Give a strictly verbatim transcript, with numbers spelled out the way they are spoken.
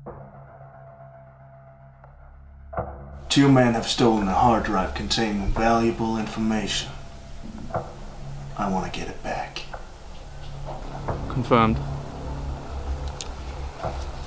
Two men have stolen a hard drive containing valuable information. I want to get it back. Confirmed.